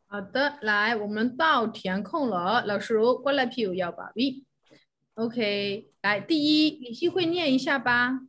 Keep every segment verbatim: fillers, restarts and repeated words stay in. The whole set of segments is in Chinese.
好的，来，我们到填空了。老师，过来批要吧 V。OK，来，第一，李希会念一下吧。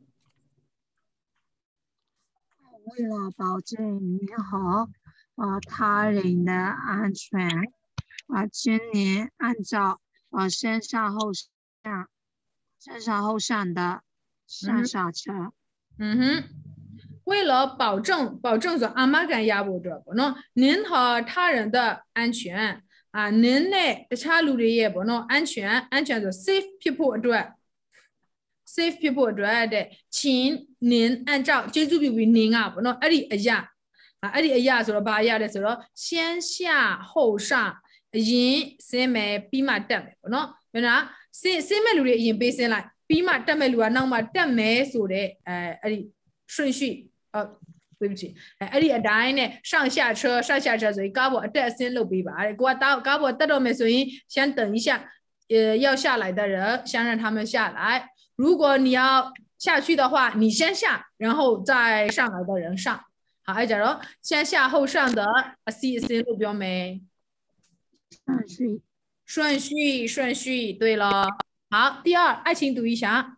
为了保证你和呃他人的安全，啊、呃，请您按照呃先上后上、先上后上的上嗯哼， 下车。 嗯哼，为了保证保证着阿玛干亚不着不喏，您和他人的安全啊，您呢查路的也不喏安全安全着 safe people 对。safe people 对的，请您按照这就比为您啊，不能阿里一样啊，阿里一样说了吧，一样的说了先下后上，人先买比马တက်不能，原来先先买路的人背先来，比马တက်买路啊，那么တက်买说的，哎，阿里顺序，呃。对不起，哎，阿里一တိုင်း呢，上下车，上下车，所以搞不တက်先路比吧，给我到搞不တက်到没，所以先等一下，呃，要下来的人，先让他们下来。如果你要下去的话，你先下，然后再上来的人上。好，假如先下后上的 C C 路标没顺序。 顺序顺序。对了，好，第二，爱情读一下。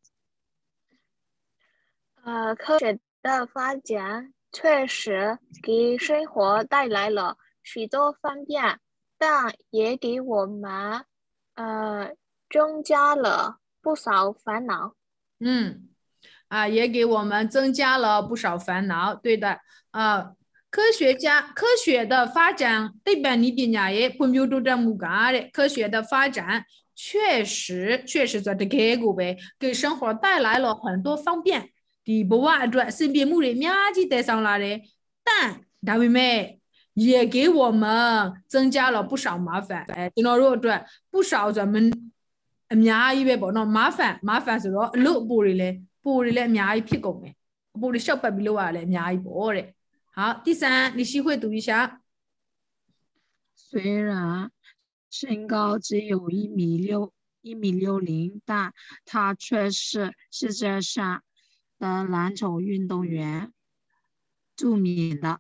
呃，科学的发展确实给生活带来了许多方便，但也给我们呃增加了不少烦恼。 嗯，啊，也给我们增加了不少烦恼。对的，啊，科学家科学的发展，对吧？你别伢也不牛都这么干的。科学的发展确实确实做的结果呗，给生活带来了很多方便。第不话对，身边木的面积带上来的，但大妹妹也给我们增加了不少麻烦。哎，听到说对，不少咱们。အများကြီးပဲပေါ့နော်မားဖန်မားဖန်ဆိုတော့အလုပ်အပိုတွေလည်းပိုတွေလည်းအများကြီးဖြစ်ကုန်တယ်အပိုတွေရှောက်ပတ်ပြီးလုပ်ရလည်းအများကြီးပေါ့တဲ့好第三你学会读一下虽然身高只有一米六一米六零，但他却是世界上的篮球运动员，著名的。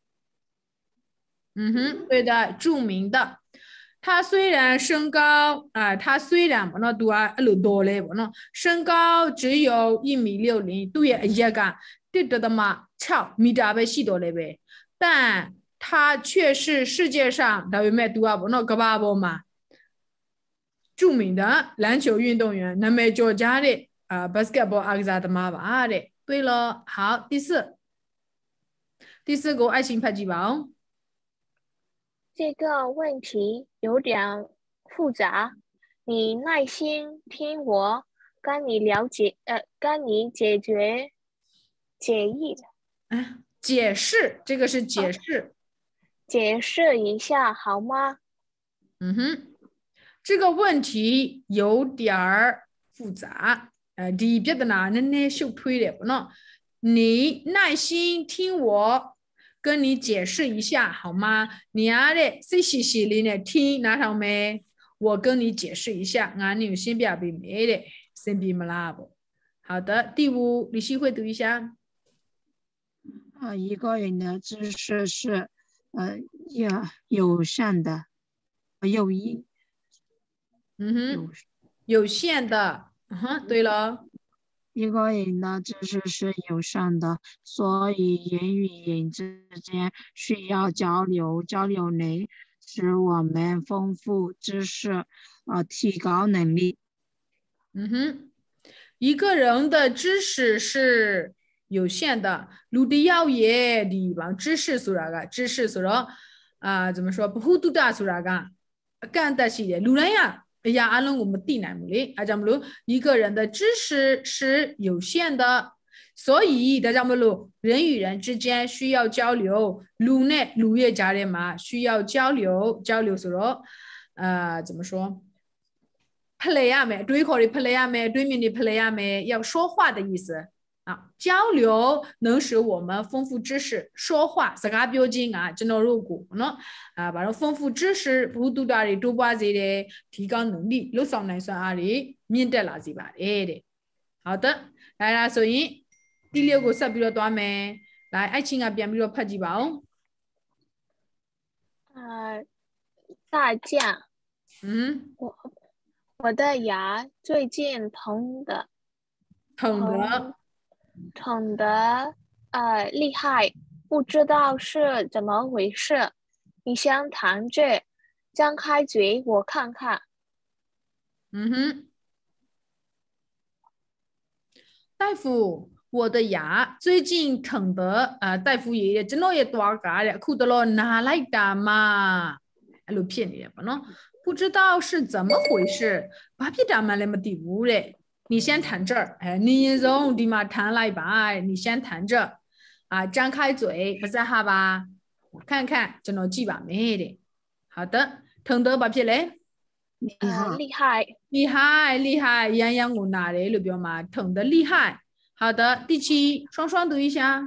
嗯哼对的著名的他虽然身高啊、呃，他虽然不能多啊，路多嘞不能，身高只有一米六零，对也一个，对的嘛，超米大呗，细多嘞呗，但他却是世界上大约卖多啊不能个把不嘛，著名的篮球运动员，那么就家的啊、呃、，basketball 阿个啥的嘛吧的。对了，好，第四，第四个爱情拍几包。 这个问题有点复杂，你耐心听我跟你了解，呃，跟你解决解译， 哎，解释，这个是解释。 解释一下好吗？ 嗯哼，这个问题有点儿复杂。呃，里边的呢，那那秀推的不能，你耐心听我跟你解释一下好吗？你啊的细细细里呢听拿上没？我跟你解释一下，俺你有先别被没的，先别没拉不。好的，第五，李希会读一下。 啊，一个人的知识是呃有有限的，有一嗯哼， 有有限的。嗯哼，对了。 一个人的知识是有限的，所以人与人之间需要交流，交流能使我们丰富知识，呃，提高能力。 嗯哼，一个人的知识是有限的，路的要也地方知识说啥个？知识说了啊，怎么说？不糊涂的说啥个？干的是的，路人呀，哎呀，阿龙我们地难木哩，啊，咱们路一个人的知识是有限的，所以大家们路人与人之间需要交流，路呢路也家人嘛，需要交流，交流说了，呃，怎么说？play 呀没，对口的 play 呀没，对面的 play 呀没，要说话的意思啊。交流能使我们丰富知识，说话自家表情啊，只能入股呢啊，把丰富知识不读到的多把这的提高能力，路上来算啊的，免得垃圾吧的。好的，来啦，所以第六个设比较短没，来爱情啊，变比较拍几包。 呃，大酱。 嗯， 我我的牙最近疼的疼的， 疼的呃厉害，不知道是怎么回事。你先躺着，张开嘴我看看。 嗯哼，大夫，我的牙最近疼的，啊、大夫爷爷真的也多嘎了，哭得了哪来的嘛？哎，路骗你不喏，不知道是怎么回事，把皮咱们那么地屋嘞。你先躺这儿，哎，你从地嘛躺来吧，你先躺着，啊，张开嘴，不是哈吧？我看看，这能记吧没的。好的，疼得把皮嘞。 呃， 厉害， 厉害。 厉害厉害，洋洋我拿的了表嘛，疼的厉害。好的，第七，双双读一下。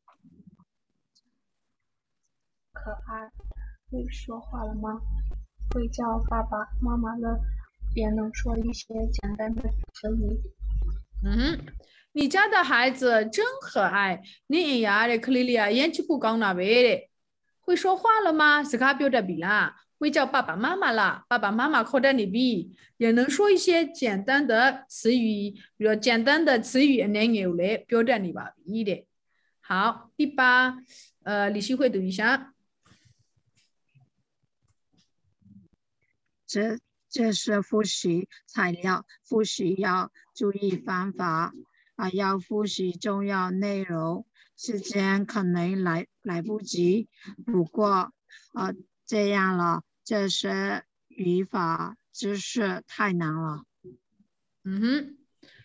可爱，会说话了吗？会叫爸爸妈妈了，也能说一些简单的词语。 嗯哼，你家的孩子真可爱，你呀的克里里啊，演起不讲那位的，会说话了吗？是卡表的比啦，会叫爸爸妈妈啦，爸爸妈妈靠在你比，也能说一些简单的词语，比如简单的词语能有嘞，表达你吧比的。好，第八，呃，李希慧读一下。 这这是复习材料，复习要注意方法啊，要复习重要内容，时间可能来来不及，不过呃这样了，这些语法知识太难了。 嗯哼。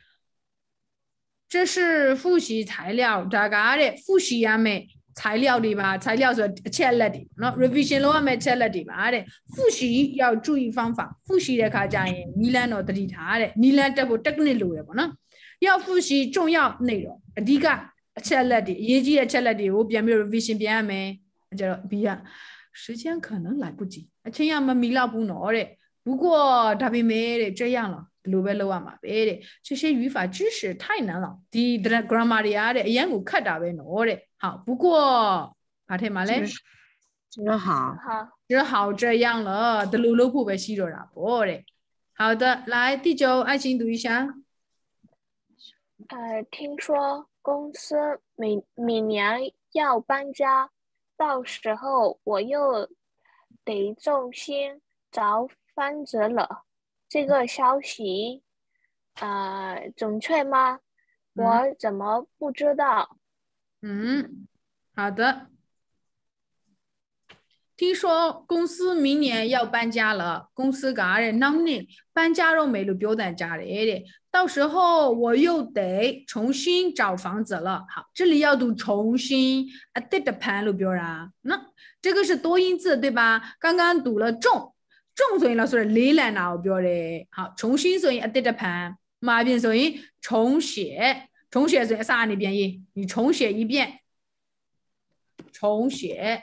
这是复习材料，大家的复习呀没材料的吧？材料是切了的，那 revision 了没切了的吧？的复习要注意方法，复习的卡讲耶，你俩那得理他的，你俩这不这个你录的不呢？要复习重要内容，第一个切了的，业绩也切了的，我边没 revision 边没，这边时间可能来不及，这样嘛米了不拿的，不过他并没的这样了。路白路啊嘛，别的这些语法知识太难了，第的 grammar 的，言语看到为挪的。好，不过把它嘛嘞， 真好， 好， 只好这样了，的路路不被吸着了，不的。好的，来第九，爱情读一下。 呃，听说公司每每年要搬家，到时候我又得重新找房子了。这个消息，呃，准确吗？我怎么不知道？ 嗯，好的。听说公司明年要搬家了，公司家人当年搬家都没有表单家里的，到时候我又得重新找房子了。好，这里要读重新啊，对的盘路表啊，那这个是多音字对吧？刚刚读了重。重所以老师你来拿表的，好，重新所以啊对的盘，马边所以重写，重写是啥？你变异，你重写一遍，重写，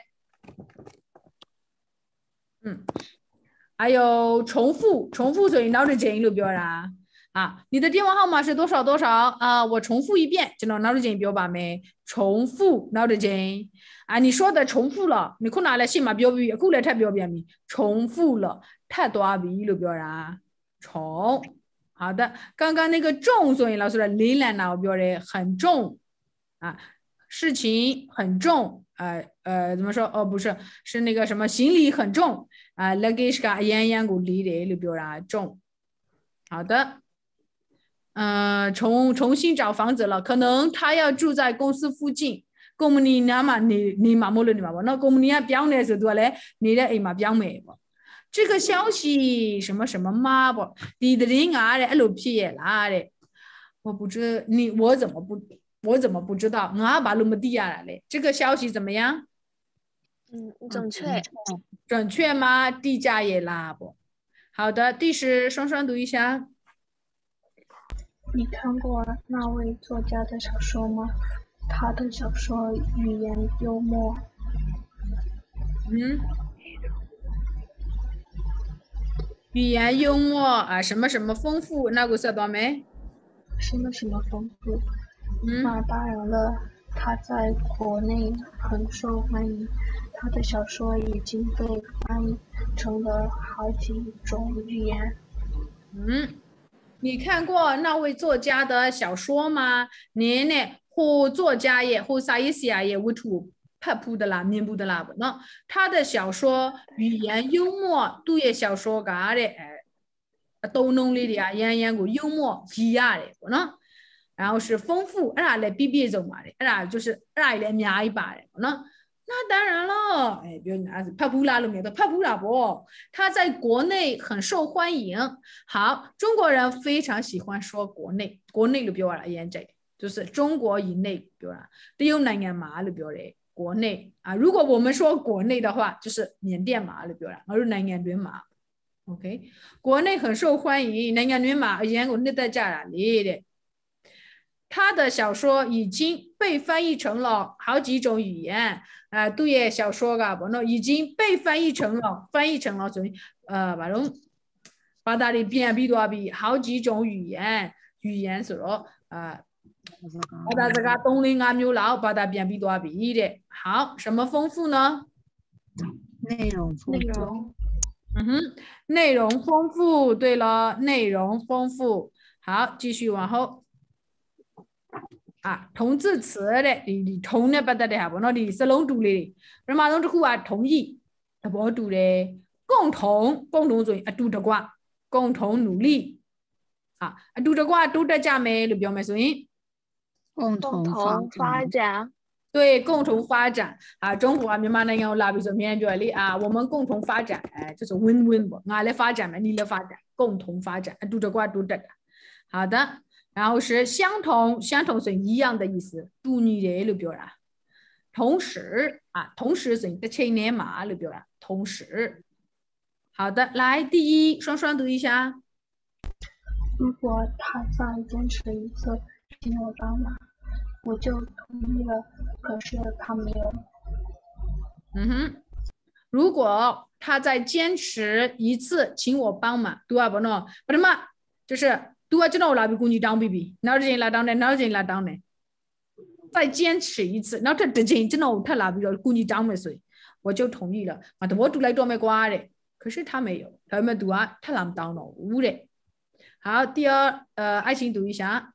嗯，还有重复，重复所以脑子建议表啦，啊，你的电话号码是多少多少啊？我重复一遍，就能脑子建议表吧没？重复脑子建啊，你说的重复了，你可拿来写嘛表语，过来太表表明重复了。太多啊，比了表啊，重，好的，刚刚那个重，所以老师的你来拿表的很重啊，事情很重，呃呃，怎么说？哦，不是，是那个什么行李很重啊，那个是个演员鼓励的了表啊，重，好的，嗯、呃，重重新找房子了，可能他要住在公司附近。公司你那嘛，你你嘛冇了你嘛，那公司你要表的是多嘞，你的哎嘛表没不？这个消息什么什么嘛不，你的人啊的 L P 啦的，我不知你我怎么不我怎么不知道？我把那么低下来嘞，这个消息怎么样？ 嗯，准确。 准确吗？地价也拉不？好的，第十双双读一下。 你看过那位作家的小说吗？他的小说语言幽默。 嗯。语言幽默啊，什么什么丰富，那个说到没？ 什么什么丰富？ 嗯， 那当然了， 他在国内很受欢迎，他的小说已经被翻译成了好几种语言。 嗯，你看过那位作家的小说吗？你呢？或作家也或啥意思啊？也为土拍布的啦，面部的啦不？那他的小说语言幽默，都也小说家的哎，都弄里的啊，演演过幽默极呀的不呢？然后是丰富，那来比比种嘛的，那就是那来များ一把的不呢？那当然了，哎，比如拿拍布拉里面的拍布拉不，他在国内很受欢迎。好，中国人非常喜欢说国内，国内的表达演这，就是中国以内表达，都有哪样嘛的表达，国内啊。如果我们说国内的话，就是缅甸嘛的表达，而哪样对嘛 ？OK， 国内很受欢迎，哪样对嘛？演过那在家哪里的？他的小说已经被翻译成了好几种语言，啊，都є小说噶，不，那已经被翻译成了，翻译成了什么？呃，把种把它的变比多比好几种语言，语言是咯，啊，把它这个东林啊牛佬把它变比多比的，好，什么丰富呢？ 内容丰富。 嗯哼，内容丰富。对了，内容丰富。好，继续往后。啊，同字词的，你你同呢不得的哈不？那你是拢读的，那么拢这话同意，啊不读的，共同共同做啊读的话，共同努力，啊啊读的话读的加没就表没所以， 共同发展。 对，共同发展啊，中国啊，မြန်မာနိုင်ငံကိုလာပြီဆိုမြင်ပြောလေ啊，我们共同发展，哎，就是 win win 不？俺来发展嘛，你来发展，共同发展，读的话读的，好的。然后是相同，相同是一样的意思，读你的就表达。同时啊，同时是的青年嘛就表达同时。好的，来第一，双双读一下。 如果他再坚持一次请我帮忙，我就同意了。可是他没有。 嗯哼，如果他再坚持一次请我帮忙，读啊不喏，不什么就是。读啊，知道我拉比估计当 B B， 哪有人拉当的，哪有人拉当的，再坚持一次，然后他之前真的他拉比了估计当没谁，我就同意了。啊，我读来多没瓜的，可是他没有，他没读啊，他拉当了无的。好，第二，呃，爱情读一下。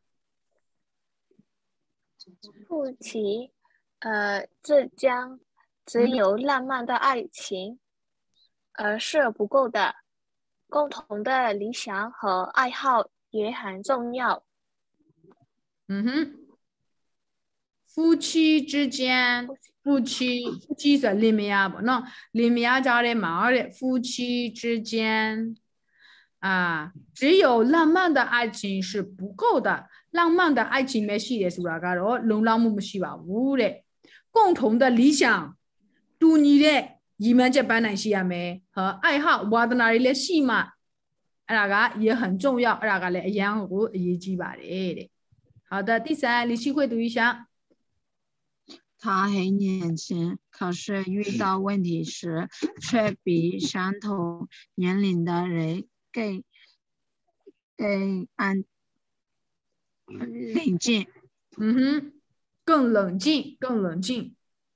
夫妻，呃，之间只有浪漫的爱情，而是不够的，共同的理想和爱好也很重要。 嗯哼，夫妻之间，夫妻夫妻是里面啊不？那里面啊加的嘛的，夫妻之间啊，只有浪漫的爱情是不够的，浪漫的爱情没戏的是吧？噶罗龙浪木没戏吧？无的，共同的理想，读你的，你们这班那些啊没和爱好，我的那里的戏嘛。那个也很重要，那个来养护业绩吧的。好的，第三，李希慧读一下。 他很年轻，可是遇到问题时，却比相同年龄的人更更安冷静。 嗯哼，更冷静，更冷静。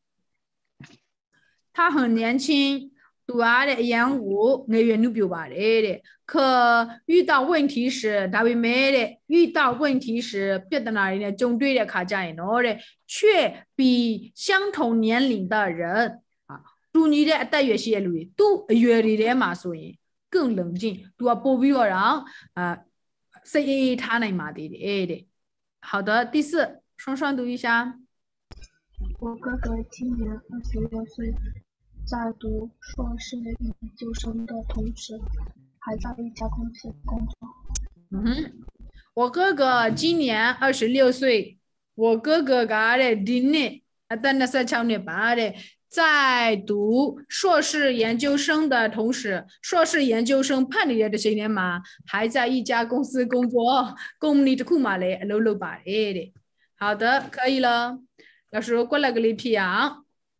他很年轻。读啊的养护那边努表吧的，可遇到问题时，他会没的。遇到问题时，别的那里呢，中队的卡加一诺的，却比相同年龄的人啊，读你的大约些路，读越里的嘛，所以更冷静。读啊不比我让啊，是他那嘛的的。好的，第四，双双读一下。 我哥哥今年二十六岁。在读硕士研究生的同时，还在一家公司工作。 嗯哼，我哥哥今年二十六岁。我哥哥嘎的今年啊，但那是强烈吧的，在读硕士研究生的同时，硕士研究生判的的些年嘛，还在一家公司工作，公里的库马嘞，六六八的。好的，可以了。老师过来个礼品啊。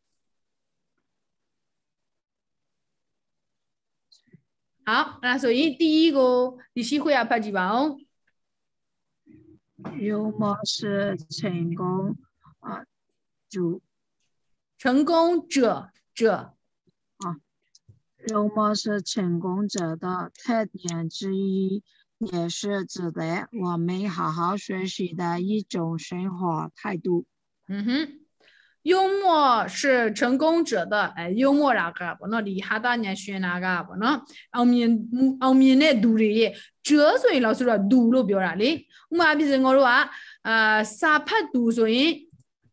好，那所以第一个你是会要拍几包？ 幽默是成功啊， 主。 成功者者啊，幽默是成功者的特点之一，也是值得我们好好学习的一种生活态度。 嗯哼。幽默是成功者的，哎，幽默那个不能厉害的人选那个不能，后面后面的读的，这所以老师说读了表达哩，我们比如我说啊，啥拍读所以，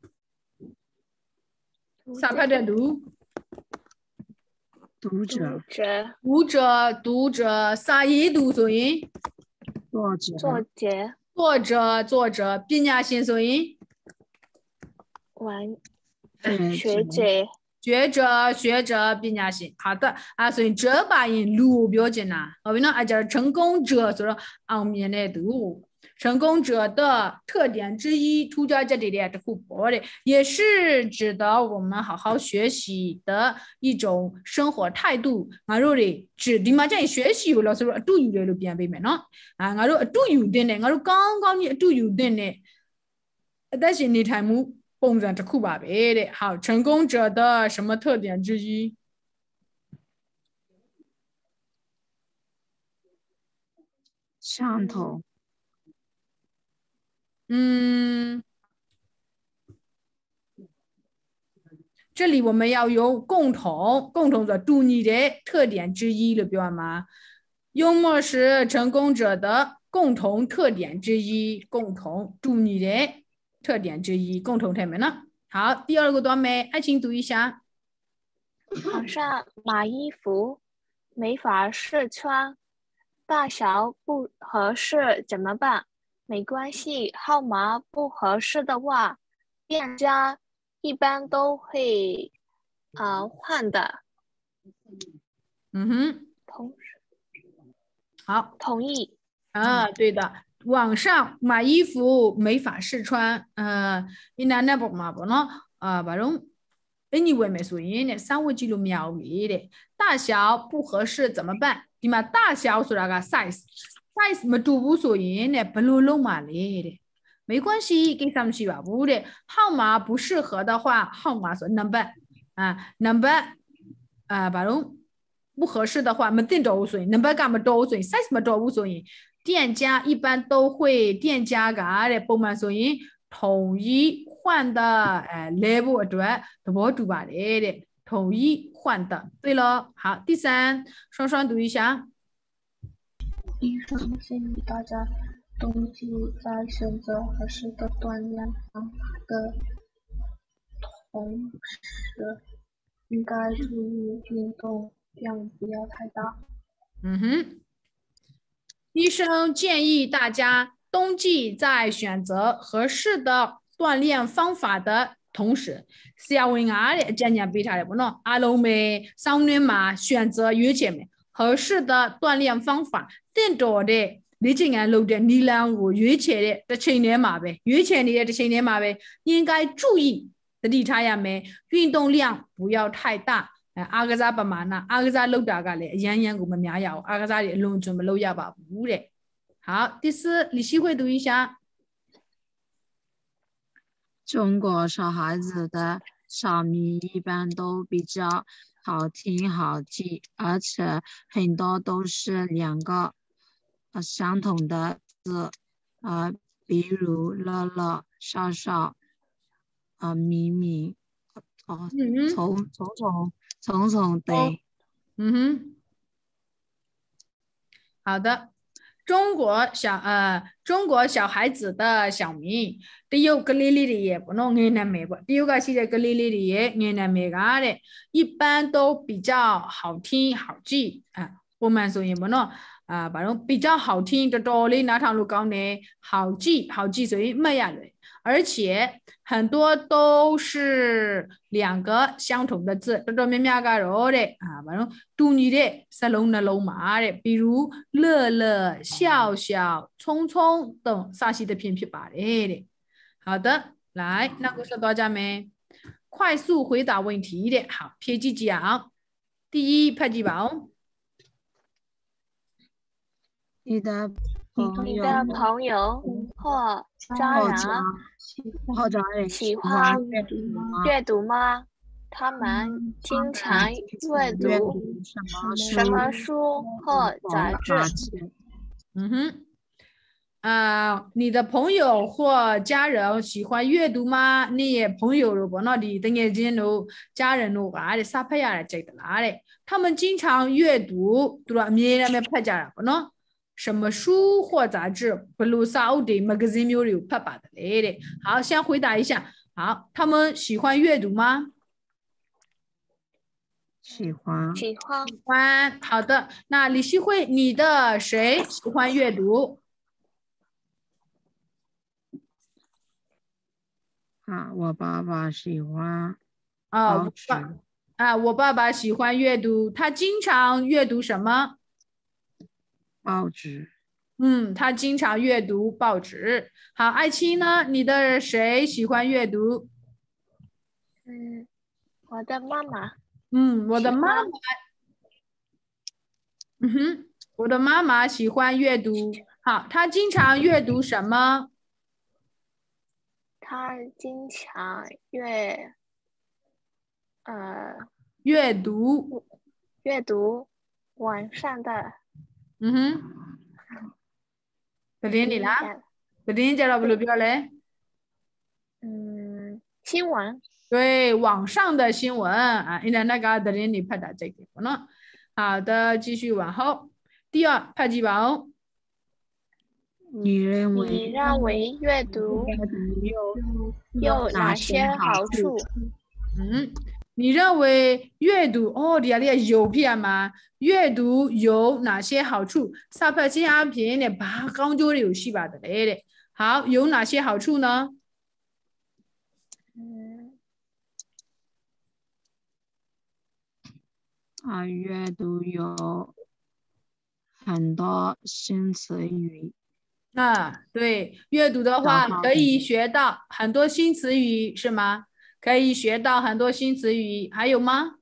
啥拍的读， 读者， 读者，读者，啥一读所以， 作者， 作者， 作者，作者，毕业生所以， 完。 学学者， 学者，学者，毕业生。好的啊，所以这把音录标准呐，后面呢，啊，就是成功者，所以说后面的读，成功者的特点之一，突加这里的这互补的，也是值得我们好好学习的一种生活态度。我说的，指的嘛，这学习有老师说都有的路边背面喏，啊，我说都有的呢，我说刚刚你都有的呢，但是你题目。蹦在这酷吧呗的，好，成功者的什么特点之一？ 相同。 嗯，这里我们要有共同、共同的独立的特点之一了，表吗？幽默是成功者的共同特点之一，共同独立的特点之一，共同特点呢？好，第二个段落，爱情读一下。 网上买衣服没法试穿，大小不合适怎么办？没关系，号码不合适的话，店家一般都会呃换的。 嗯哼， 同时， 好， 同意。 啊，对的。网上买衣服没法试穿，呃，你那那不嘛不呢？啊，把种，你为没所以呢？三维记录秒为的，大小不合适怎么办？你嘛大小是那个 size，size 嘛都无所谓呢，不露露嘛嘞的，没关系，给他们去吧。不的，号码不适合的话，号码是 number 啊 number 啊，把种不合适的话，没定都无所谓 number 干嘛都无所谓 ，size 嘛都无所谓。店家一般都会店家噶的部门，所以统一换的，哎，内部对，都不读吧的，统一换的。对了，好，第三，双双读一下。 医生建议大家冬季在选择合适的锻炼方法的同时，应该注意运动量不要太大。 嗯哼。医生建议大家冬季在选择合适的锻炼方法的同时，是要为俺的今年比啥的不能，阿龙们上年嘛选择有钱们合适的锻炼方法，更多的你今年录的力量我有钱的这青年嘛呗，有钱的这青年嘛呗，应该注意的理查呀们运动量不要太大。阿个咋不嘛呢？阿个咋录大个嘞？样样我们苗要，阿个咋的弄准备录要吧不的。好，第四，李希慧读一下。 中国小孩子的小名一般都比较好听好记，而且很多都是两个呃相同的字，呃，比如乐乐、笑笑、呃，咪咪，哦，虫虫虫。虫虫对， 嗯哼，好的。中国小呃，中国小孩子的小名，第有个哩哩的也不能眼难没不，第有个现在个哩哩的也眼难没个的，一般都比较好听好记啊。我们说也不能啊，反正比较好听的道理那趟路讲呢，好记好记，所以没呀嘞。而且很多都是两个相同的字，多多咩咩个罗的啊，反正独立的是龙的龙马的，比如乐乐、笑笑、聪聪等啥西的偏僻吧的。好的，来，那个说大家们快速回答问题的，好，撇几讲。第一，拍几包。 你的你朋友的朋友或家人或者或者喜欢欢阅读吗？ 阅读吗？他们经常阅阅读读什么什么书书或杂志？ 杂志？ 嗯哼。啊，你的朋友或家人喜欢阅读吗？你的朋友如果那里等眼睛喽，家人喽，啊的啥拍呀的这个啦的，他们经常阅读，对吧？面那边拍家不喏，什么书或杂志，不如少的 magazine 有有拍拍的嘞的。好，先回答一下，好，他们喜欢阅读吗？ 喜欢喜欢喜欢。好的，那李希慧，你的谁喜欢阅读？ 啊，我爸爸喜欢啊， 报纸。 我爸啊，我爸爸喜欢阅读，他经常阅读什么？ 报纸。 嗯，他经常阅读报纸。好，爱青呢？你的谁喜欢阅读？ 嗯，我的妈妈嗯，我的喜妈妈， 欢嗯哼，我的妈妈喜欢阅读。好，她经常阅读什么？ 她经常阅呃阅读。 阅读网上的嗯哼，不听你啦，不听叫了不录标嘞？ 嗯新闻。 对，网上的新闻啊，现在那个的人你拍的这个呢？好的，继续往后。第二，拍几包？ 你认你为认为阅读有哪些好处？ 嗯，你认为阅读哦，你你有片吗？阅读有哪些好处？啥拍这样片的八刚就有戏吧的嘞的。好，有哪些好处呢？ 嗯啊，阅读有很多新词语。 啊，对，阅读的话可以学到很多新词语，是吗？可以学到很多新词语，还有吗？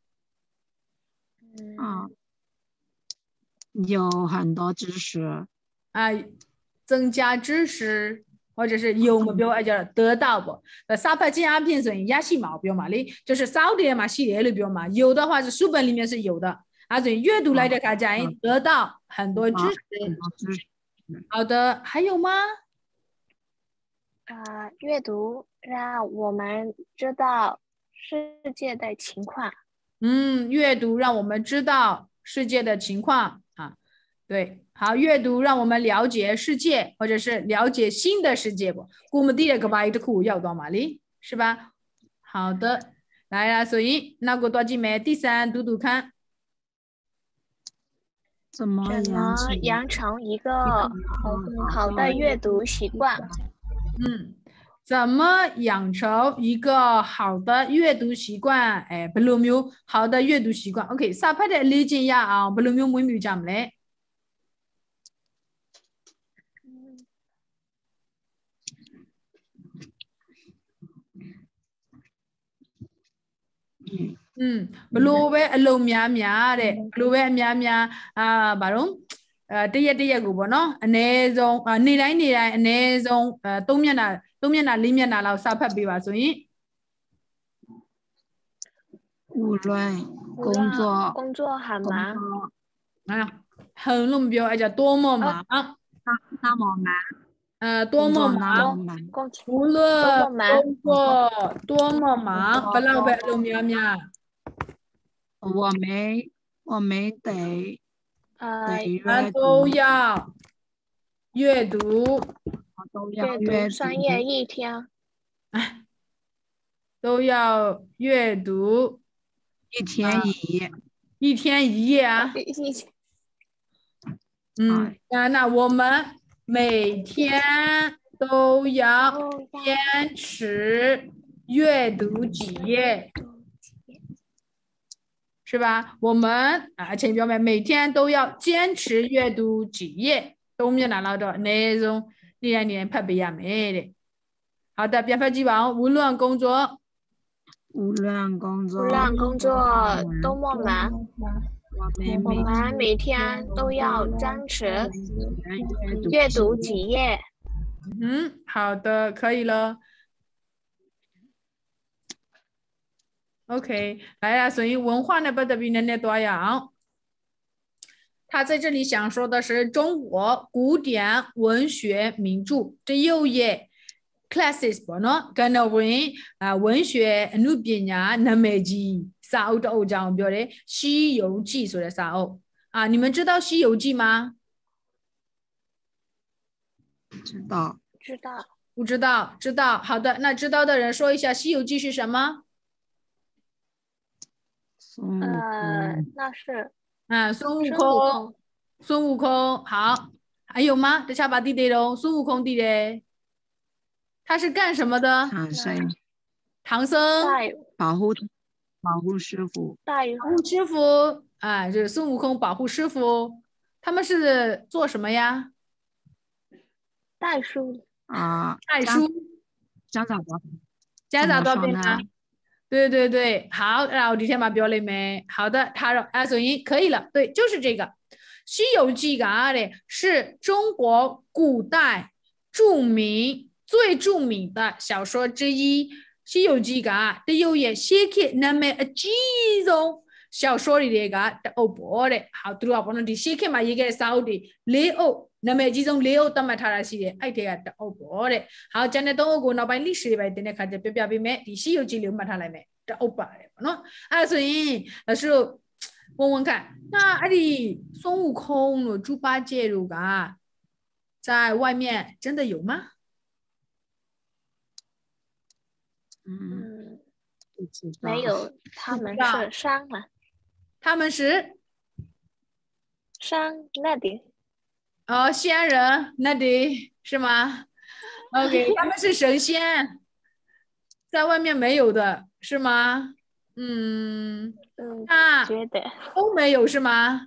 啊，有很多知识。 啊，增加知识，或者是有目标，叫得到不？呃，啥拍这样片是也是目标嘛哩，就是少点嘛，系列的标嘛。有的话是书本里面是有的，啊，所以阅读来的看讲得到很多知识。 很多知识。 好的，还有吗？ 啊，阅读让我们知道世界的情况。 嗯，阅读让我们知道世界的情况啊。对，好，阅读让我们了解世界，或者是了解新的世界不？我们第二个把一个库要到哪里？是吧？好的，来啦，所以那个多姐妹第三读读看。 怎么怎么养成一个好的阅读习惯？ 嗯，怎么养成一个好的阅读习惯？哎，不露有好的阅读习惯。OK，啥拍的理解呀啊？不露有没有讲嘞？嗯，不露为露面面的，不露为面面啊，巴龙。呃，第一第一个不喏，那种啊，你来你来那种呃，东面那东面那里面那老啥拍比吧，所以。 无论工作工作很忙， 啊，很弄标，而且多么忙， 那么忙， 呃，多么忙，无论工作多么忙，不浪费路苗苗。 我们我们得呃都要阅读， 都要阅读三页一天， 哎，都要阅读一天一页， 一天一页啊。嗯，啊，那我们每天都要坚持阅读几页，是吧？我们啊，请表妹每天都要坚持阅读几页，都没拿到的内容，你来年拍不一样没的。好的，变发机王，无论工作， 无论工作， 无论工作多么忙， 我们每天都要坚持阅读几页。 嗯，好的，可以了。OK， 来呀，所以文化呢不得比人家多样。他在这里想说的是中国古典文学名著，这右页 classes 不喏，跟那文啊文学努比呀那么记啥欧的欧讲表的《西游记》说的啥欧啊？你们知道《西游记》吗？ 知道， 知道， 不知道，知道。好的，那知道的人说一下《西游记》是什么？ 呃，那是啊，孙悟空，孙悟空，好，还有吗？这下把弟弟喽，孙悟空弟弟，他是干什么的？ 唐僧， 唐僧保护保护师傅， 保护师傅啊，就是孙悟空保护师傅，他们是做什么呀？ 带书啊， 带书， 家长多， 家长多边呢？对对对，好，然后这天把表里面，好的，他说啊，所以可以了，对，就是这个《西游记》啊的是中国古代著名最著名的小说之一，《西游记》啊，这有也写给那么几种小说里的个的欧博的，好，对吧？不能的写给嘛一个少的雷欧。那么几种理由都买他来写的，哎，这个的欧博的，好，讲的东欧国那边历史里边，今天看着表表表面，第西游记里买他来买的欧巴的，喏，啊，所以老师问问看，那阿里孙悟空的猪八戒如个在外面真的有吗？ 嗯， 没有，他们是山啊， 他们是山那里。 哦，仙人那里是吗 ？OK， 他们是神仙，在外面没有的是吗？嗯， 嗯，觉得都没有是吗？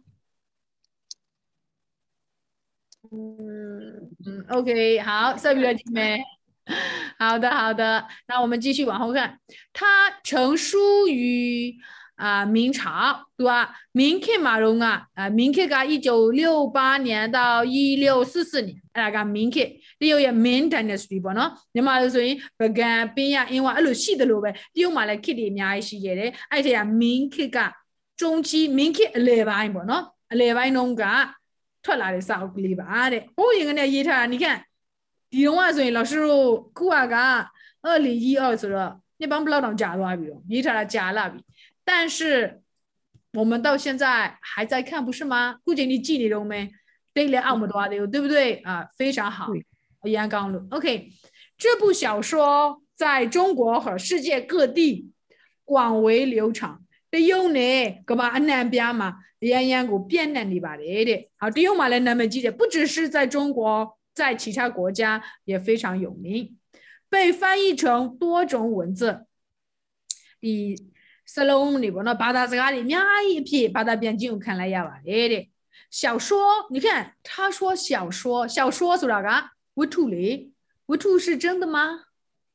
嗯嗯 ，OK， 好，下面姐妹，好的好的，那我们继续往后看，它成书于。啊，明朝对吧？明ခေ马龙啊，啊，明ခေ个一九六八年到一六四四年，那个明ခေ，你有也明代的水不喏？你嘛所以不干边呀，因为一路西的路呗，有嘛来看的面一些的，而且呀，明ခေ个中期明ခေ礼拜不喏？礼拜弄个出来的少个礼拜的，我应该那一天你看，第二所以老师苦啊个二零一二是了，你帮不老当加多少笔哦？一天来加了笔。但是我们到现在还在看，不是吗？估计你记得了没？对了，那么多的，对不对啊？非常好，阳刚路。OK， 这部小说在中国和世界各地广为流传。对有呢，干嘛南边嘛，演演过变南里吧的的。好，对有嘛来那么记得，不只是在中国，在其他国家也非常有名，被翻译成多种文字。以斯隆里边呢，把他自家的面一批，把他编进看来呀吧，对的。小说，你看他说小说，小说是哪个？维图里，维图是真的吗？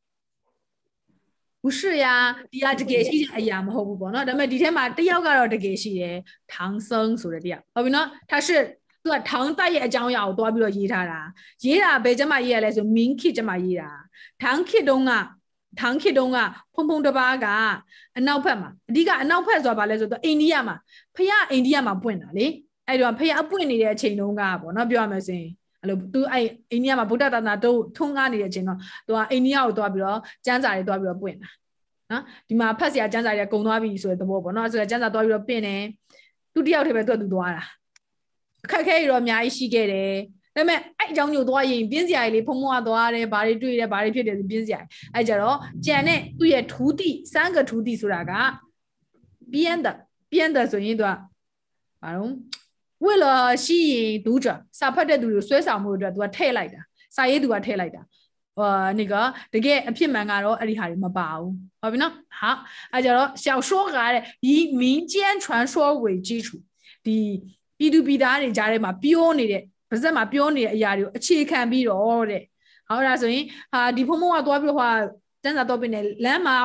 不是呀，第二这个是哎呀，么好不过呢？那么第天嘛，第二个这个是唐僧说的的，后边呢，他是对唐代也讲要多比如伊他啦，伊他被这么伊来说明ခေ这么伊啦，唐ခေ中啊。唐ခေတုန်းကဖုံဖုံတပါးကအနောက်ဘက်မှာအဓိကအနောက်ဘက်ဆိုတာဘာလဲဆိုတော့အိန္ဒိယမှာဖယားအိန္ဒိယမှာပွင့်တာလေအဲ့တော့ဖယားပွင့်နေတဲ့အချိန်တုန်းကပေါ့နော်ပြောရမယ်ဆိုရင်အဲ့လိုသူအဲ့အိန္ဒိယမှာဗုဒ္ဓသာသနာတို့ထွန်းကားနေတဲ့အချိန်တော့သူကအိန္ဒိယကိုသွားပြီးတော့ကျမ်းစာတွေသွားပြီးတော့ပွင့်တာနော်ဒီမှာဖတ်စရာကျမ်းစာတွေကုန်သွားပြီဆိုတဲ့သဘောပေါ့နော်ဆိုတော့ကျမ်းစာသွားပြီးတော့ပြင်တယ်သူတယောက်တည်းပဲသူကသူသွားတာအခက်ခဲတွေတော့အများကြီးရှိခဲ့တယ်ဒါပေမဲ့အဲ့အကြောင်းမျိုးသွားရင်ပြင်းစရာကြီးလေဖုံဖုံကသွားတယ်ဘာတွေတွေ့တယ်ဘာတွေဖြစ်တယ်ပြင်းစရာအဲ့ကြတော့ကျန်တဲ့သူ့ရဲ့徒弟三个徒弟ဆိုတာက编的编的ဆိုရင်သူကဘာလို့为了吸引读者စာဖတ်တဲ့သူတွေကိုဆွဲဆောင်မှုအတွက်သူကထည့်လိုက်တာစာရေးသူကထည့်လိုက်တာ呃那个တကယ်အဖြစ်မှန်ကတော့အဲ့ဒီဟာတွေမပါဘူးဟုတ်ပြီနော်好အဲ့ကြတော့小说က以民间传说为基础ဒီပြည်သူပြည်သားတွေကြားထဲမှာပြောနေတဲ့ပါစက်မှာပြောနေတဲ့အရာတွေကိုအခြေခံပြီးတော့တဲ့ဟောဒါဆိုရင်ဟာဒီဖုံဖုံကသွားပြီးတော့ဟာစမ်းစာတော့ပြင်နေလမ်းမှာ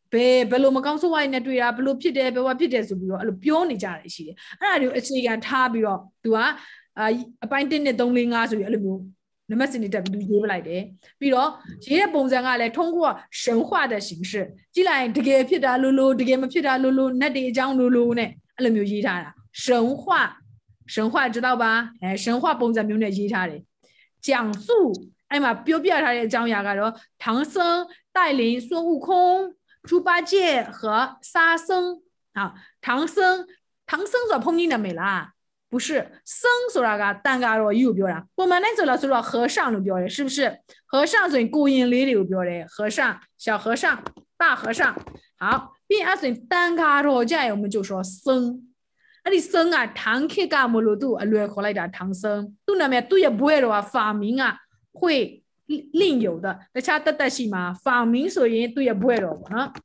ဘယ်ဘယ်လိုမကောင်းဆိုးဝါးနေတွေ့တာဘယ်လိုဖြစ်တယ်ဘယ်ဝါဖြစ်တယ်ဆိုပြီးတော့အဲ့လိုပြောနေကြတယ်ရှိတယ်အဲ့ဒါတွေကိုအခြေခံထားပြီးတော့ तू ကအပိုင်းတစ်နဲ့သုံးလေးငါးဆိုပြီးအဲ့လိုမျိုးနံပါတ်စနစ်တက်ပြီး तू ရေးပလိုက်တယ်ပြီးတော့ရေးတဲ့ပုံစံကလည်း通过神话的形式ကြည့်လိုက်ရင်တကယ်ဖြစ်တာလို့လို့တကယ်မဖြစ်တာလို့လို့နတ်တွေအကြောင်းလို့လို့နဲ့အဲ့လိုမျိုးရေးထားတာ神话神话知道吧အဲ神话ပုံစံမျိုးနဲ့ရေးထားတယ်讲述အဲ့မှာပြောပြထားတဲ့အကြောင်းအရာကတော့唐僧带领孙悟空猪八戒和沙僧啊唐僧唐僧ဆိုဘုန်းကြီးနာမည်လား不是僧ဆိုတာကတန်ဃာတော်ကြီးကိုပြောတာပုံမှန်တိုင်းဆိုတော့ဆိုတော့和尚လို့ပြောတယ်是不是和尚ဆိုရင်ကိုရင်လေးတွေကိုပြောတယ်和尚小和尚大和尚好ပြီးအဲ့ဆိုရင်တန်ဃာတော်ကြရ我们就说僧အဲ့ဒီ僧က唐ခေတ်ကမလို့သူ့အလွယ်ခေါ်လိုက်တာ唐僧သူ့နာမည်သူ့ရဲ့ဘွဲတော်က法名က会另有的တခြားတသက်ရှိမှာ法名ဆိုရင်သူ့ရဲ့ဘွဲတော်ပေါ့နော်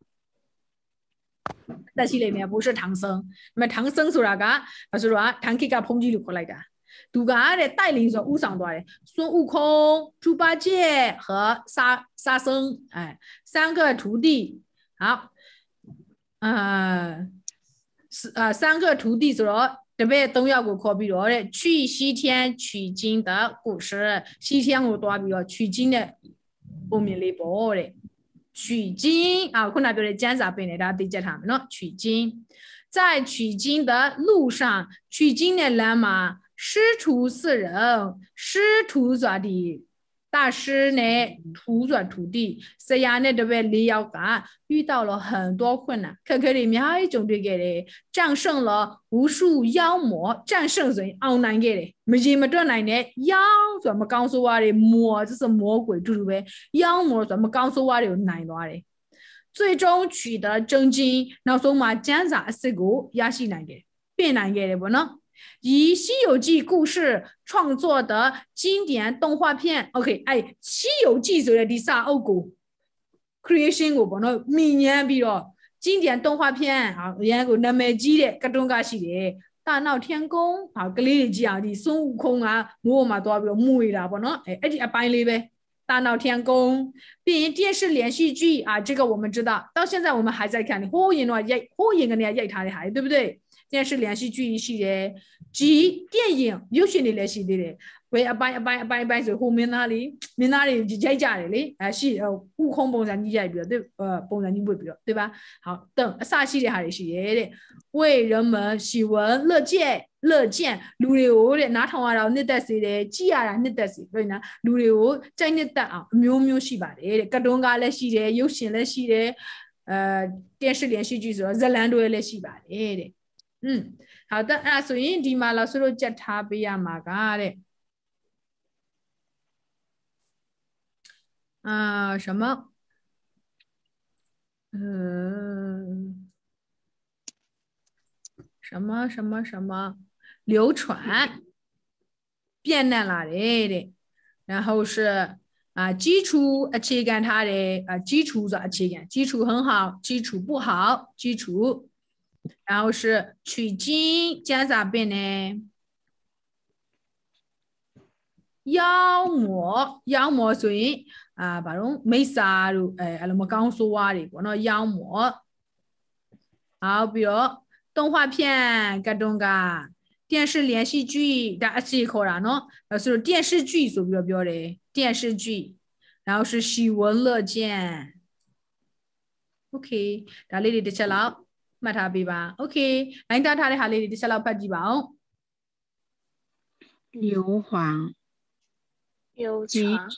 တက်ရှိလိမ့်မယ်不是唐僧那么唐僧ဆိုတာကဆိုတော့唐ခေတ်ကဘုန်းကြီးလို့ခေါ်လိုက်တာသူကတဲ့带领ဆိုဥဆောင်သွားတယ်孙悟空猪八戒和沙沙僧哎三个徒弟好呃呃三个徒弟ဆိုတော့တပည့်သုံးယောက်ကိုခေါ်ပြီးတော့တဲ့去西天取经的故事西天ကိုတွားပြီးတော့取经တဲ့ပုံမြင်လေးပေါ့တဲ့取经啊ခုနပြောတဲ့ကျမ်းစာပင်နေတာသိကြထားမယ်နော်取经在取经的路上取经的လမ်းမှာ师徒四人师徒ဆိုတာဒီ大师နဲ့徒ဆိုတာ徒弟ဆရာနဲ့တပည့်လေးယောက်က遇到了很多困难ခက်ခဲတွေအများကြီးကြုံတွေ့ခဲ့တယ်战胜了无数妖魔战胜ဆိုရင်အောင်နိုင်ခဲ့တယ်မရေမတွက်နိုင်တဲ့妖ဆိုတာမကောင်းဆိုးဝါးတွေ魔就是魔鬼တူတူပဲ妖魔ဆိုတာမကောင်းဆိုးဝါးတွေကိုနိုင်သွားတယ်最终取得真经နောက်ဆုံးမှာကျမ်းစာအစစ်ကိုရရှိနိုင်ခဲ့ပြင်နိုင်ခဲ့တယ်ပေါ့နော်以《西游记》故事创作的经典动画片 OK 哎《西游记》ဆိုတဲ့ဒီစာအုပ်ကို creation ကိုပေါ့နော်မြင်ញ្ញပြီးတော့经典动画片ဟာအရန်ကိုနာမည်ကြီးတဲ့ကတွန်းကားရှိတယ်大闹天宫ဟာကလေးတွေကြည့်အောင်ဒီ孙悟空ကမိုးပေါ်မှာသွားပြီးတော့မှုရတာပေါ့နော်အဲအဲ့ဒီအပိုင်းလေးပဲ大闹天宫并电视连续剧啊这个我们知道到现在我们还在看ဟိုးရင်တော့ရိုက်ဟိုးရင်ကနေရိုက်ထားတဲ့ဟာတွေ对不对电视连续剧ရှိတယ်及电影ရုပ်ရှင်တွေလည်းရှိသေးတယ်ဘယ်အပိုင်းအပိုင်းအပိုင်းအပိုင်းဆိုဟိုမင်းသားလေးမင်းသားတွေရိုက်ကြတယ်လေအဲရှိဥခုံးပုံစံကြီးရိုက်ပြီးတော့ပုံစံကြီးပွတ်ပြီးတော့对吧好等အစရှိတဲ့ဟာတွေရှိတယ်တဲ့为人们喜闻乐见乐见လူတွေကိုတဲ့နားထောင်ရတာနှစ်သက်စေတယ်ကြည့်ရတာနှစ်သက်စေလို့နော်လူတွေကိုကြိုက်နှစ်သက်အောင်အမျိုးမျိုးရှိပါတယ်တဲ့ကတွန်းကားလည်းရှိတယ်ရုပ်ရှင်လည်းရှိတယ်အဲ电视连续剧ဆိုတော့ဇလန်တွေလည်းရှိပါတယ်တဲ့嗯好的အဲ့ဆိုရင်ဒီမှာ老师တို့ကြက်ထားပေးရမှာကတဲ့啊什么呃什么什么什么流传变难了的然后是啊基础အခြေခံထားတယ်啊基础ဆိုတာအခြေခံ基础很好基础不好基础然后是取经ကျမ်းစာပင်နဲ့妖魔妖魔ဆိုရင်အာဘာလို့မိစ္ဆာတို့အဲအဲ့လိုမကောင်းဆိုးဝါးတွေပေါ့နော်妖魔好ပြီးတော့动画片ကတွန်းက电视连续剧ဒါအစီခေါ်တာနော်အဲဆိုတော့电视剧ဆိုပြီးတော့ပြောတယ်电视剧然后是喜闻乐见 OK ဒါလေးတွေတစ်ချက်လောက်မှတ်ထားပေးပါ Okay လိုင်းသားထားတဲ့ဟာလေးတွေတစ်ချက်လောက်ဖတ်ကြည့်ပါဦး硫磺流传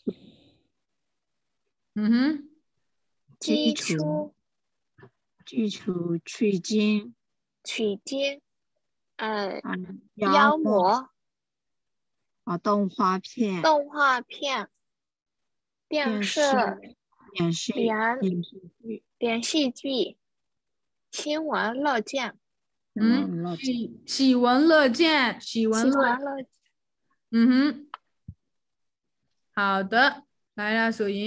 嗯哼基础基础取经取经呃妖妖魔啊动画片动画片电视连续连连续剧连续剧新闻乐见嗯喜喜闻乐见喜闻乐嗯哼好的来了所以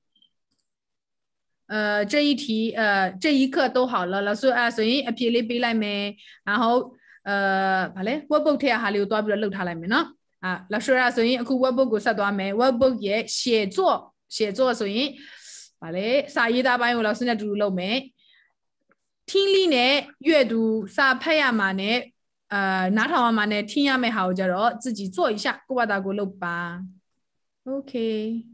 呃这一题呃这一课都好了老师啊所以အဖြေလေးပေးလိုက်မယ်然后呃ဗာလဲ workbook ထဲကဟာလေးကိုတွားပြီးတော့လုပ်ထားလိုက်မယ်နော်อ่ะ老师啊ဆိုရင်အခု workbook ကိုဆက်သွားမယ် workbook ရဲ့写作写作ဆိုရင်ဗာလဲစာရေးသားပိုင်းကို老师နဲ့အတူတူလုပ်မယ်听力呢，阅读啥拍呀嘛呢？呃，哪套嘛呢？听呀没好着咯，自己做一下，过把大过六吧。OK。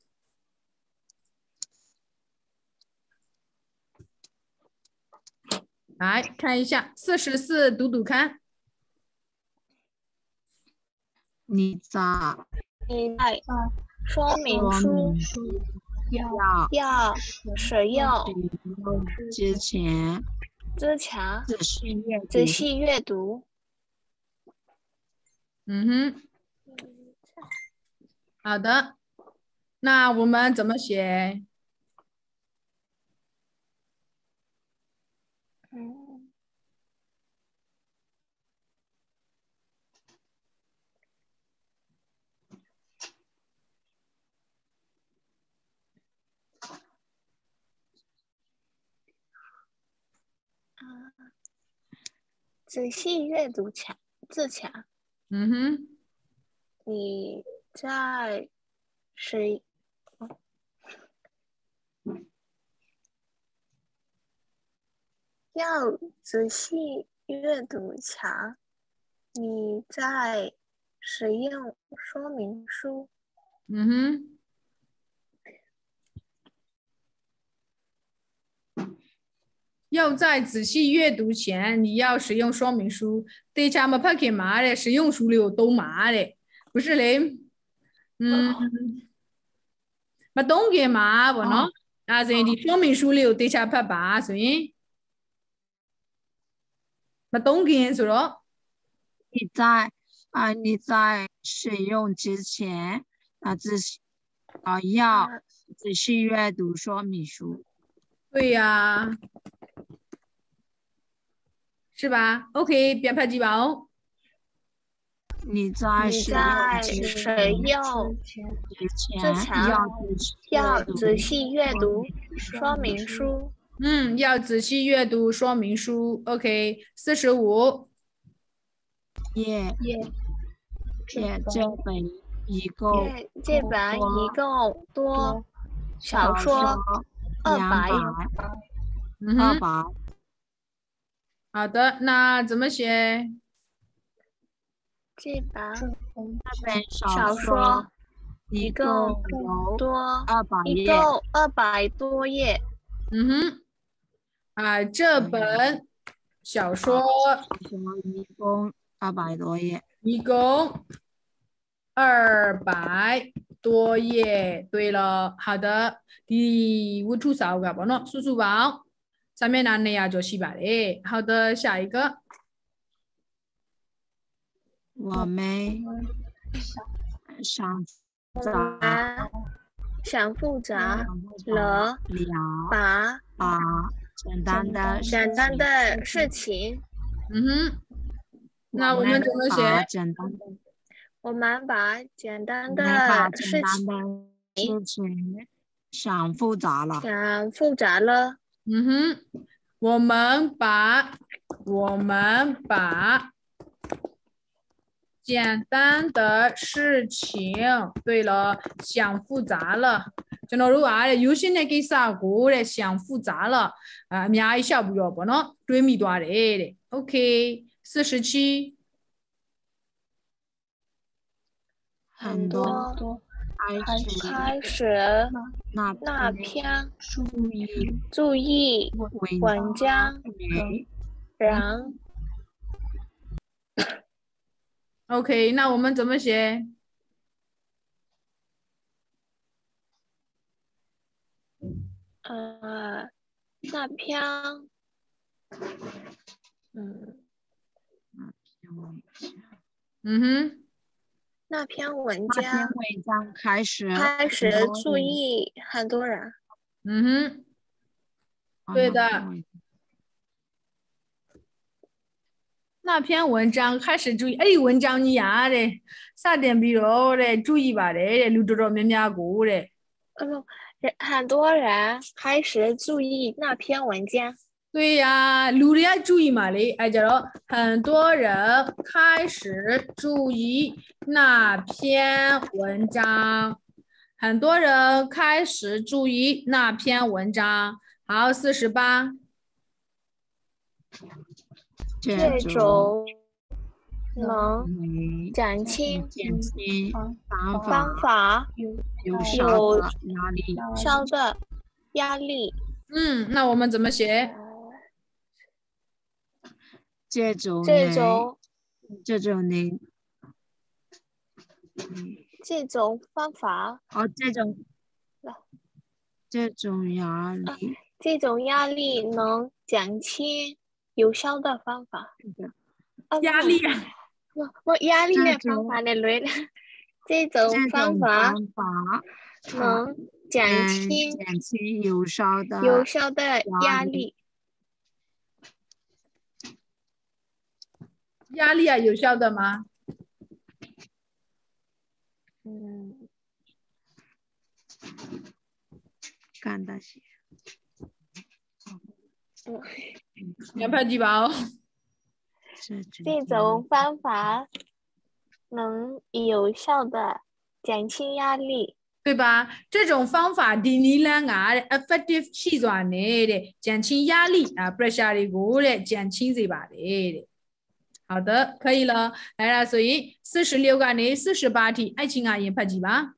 来看一下四十四，读读看。 你在你在说明说书明书要要使用之前之前仔细阅读。 仔细阅读。 嗯哼，好的，那我们怎么写？ 嗯，仔细阅读前之前， 嗯哼， 你在使要仔细阅读前，你在使用说明书。 嗯哼。要在仔细阅读前，你要使用说明书。对家么拍给嘛的，使用书里都嘛的，不是嘞？嗯，嘛懂给嘛不喏？啊，所以你说明书里有对家拍吧，所以嘛懂给是咯？ 你在啊、你在使用之前啊，仔细啊要仔细阅读说明书。 对呀，是吧 ？OK，编排几包？ 你在你使在用之使前用之前之前要要仔仔细阅读说说明明书。 书。 嗯，要仔细阅读说明书。OK，四十五。 页页页这本一共阅这本一共多小小说二两百百嗯哼， 二百。 好的，那怎么写？ 这本这本小小说说一一共共有多二百一页。 共二百多页。 嗯哼，啊，这本小说小说一共二百多页。 一共二百多页。对了，好的，第五处少个不喏，数数宝，上面男的呀就洗吧嘞。好的，下一个。 我们想我找们想复杂了， 了把把简单的简单的事情， 嗯哼，那我们怎么写？ 把简单的我们把简单我们把简的事单情的事情想复杂了。 想复杂了。 嗯哼，我们把我们把简单的事情，对了，想复杂了。就那如啊，有些人给啥过来想复杂了啊，面一下不要不喏，对米多来的。OK，四十七。 很多多开始开始那那篇注意注意文章没人 OK，那我们怎么写？ 呃那篇嗯嗯哼， 那篇文那篇章文章开始开始注意很多人。 嗯哼，对的。那篇文章开始注意，哎，文章你呀的，啥点比如的注意吧的，刘多多咩咩过的。 嗯，很多人开始注意那篇文章。 对呀，录的要注意嘛的，哎，叫做很多人开始注意那篇文章，很多人开始注意那篇文章。好，四十八。 这这种种能为减轻减轻方法方法有有效的压力。 效的压力。 嗯，那我们怎么写？ 这种能这种这种能这种方法， 哦，这种这种压力， 这种压力能减轻有效的方法。啊， 压力啊， 我我压力的这种方法的类了。这这种方种法方法能减能轻减轻有效的有效的压力。 力。 压力啊，有效的吗？ 嗯， 干的些。 两拍几包？ 这种方法能有效的减轻压力。 对吧？这种方法的力量啊，effective 起转的的减轻压力啊，pressure 的过的减轻这把的的。好的，可以了。来了，所以四十六个呢，四十八题，爱情啊，也拍几吧？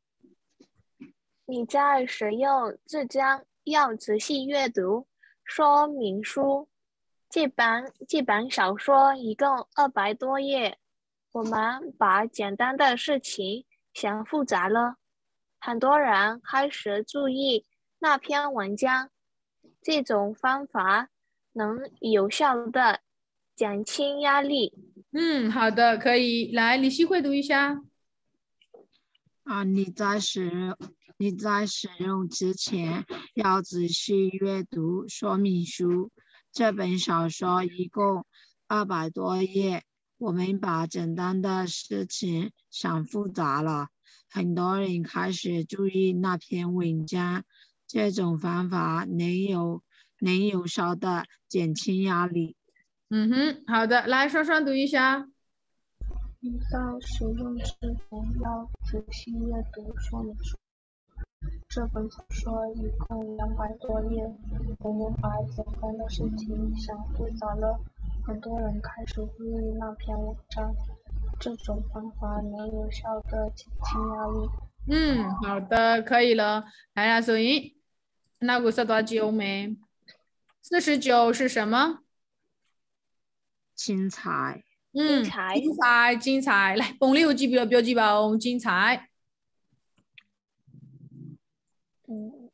你在使用这张要仔细阅读说明书。这本这本小说一共二百多页，我们把简单的事情想复杂了。很多人开始注意那篇文章。这种方法能有效的减轻压力。 嗯，好的，可以。来，李希会读一下。 啊，你在使你在使用之前要仔细阅读说明书。这本小说一共二百多页，我们把简单的事情想复杂了。很多人开始注意那篇文章。这种方法能有能有效的减轻压力。 嗯哼，好的，来，双双读一下。 你在使用之前要仔细阅读说明书。这本小说一共两百多页，我们把简单的事情想复杂了。很多人开始注意那篇文章。这种方法能有效的减轻压力。 嗯，好的，可以了。来了，所以那个是多少九没？四十九是什么？ 精彩。 嗯， 精彩， 精彩，精彩。来，本里有几标标记包？精彩。 嗯，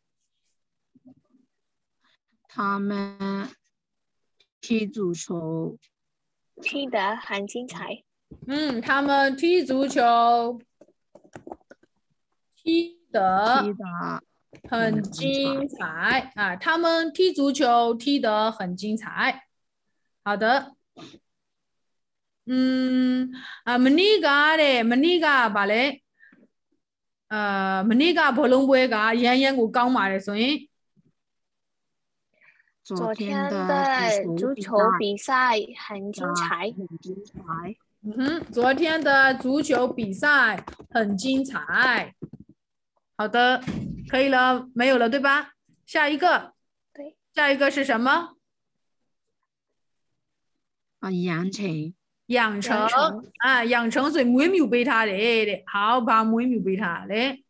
他们踢足球， 踢得很精彩。 嗯，他们踢足球，踢得踢得很精彩啊！他们踢足球踢得很精彩。好的。嗯啊，မနေ့ကတဲ့မနေ့ကဗာလဲအာမနေ့ကဘောလုံးပွဲကရမ်းရမ်းကိုကောင်းပါတယ်ဆိုရင်昨天的足球比赛很精彩。 很精彩。 嗯哼，昨天的足球比赛很精彩。好的，可以了，没有了，对吧？下一个， 对， 下一个是什么？ 啊，养成。 養成啊，養成所以每秒背它嚟的，好，把每秒背它嚟。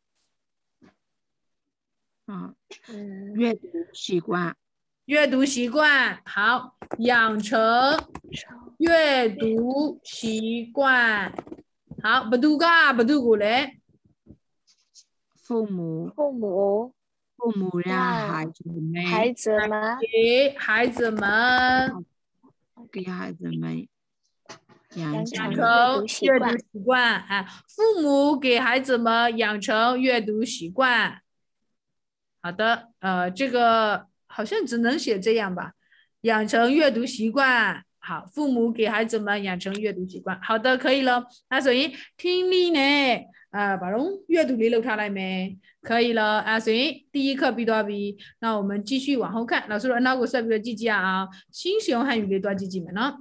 啊， 嗯， 阅读习惯。 阅读习惯，好，养成阅读习惯。好，不读噶，不读过来。 父母， 父母， 父母让孩子们， 孩子们给孩子们， 给孩子们养养成成阅读习阅读惯。 习惯。哎，父母给孩子们养成阅读习惯。好的，呃，这个好像只能写这样吧。养成阅读习惯，好，父母给孩子们养成阅读习惯。好的，可以了。那所以听力呢，呃，把龙阅读里留下来没？可以了啊。所以第一课 B 多少 B？那我们继续往后看。老师说那个算不算记记啊？新使用汉语的多少记记们呢？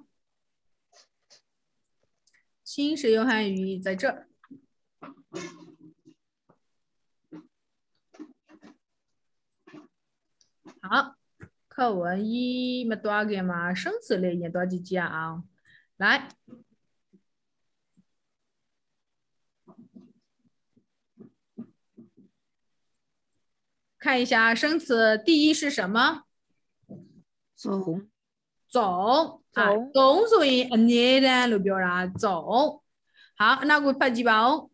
新使用汉语在这儿。好。 课文一么多个嘛，生词类也多几讲啊。来，看一下生词，第一是什么？ 走走啊， 走走所以一年的就表达走。好，那我拍几包？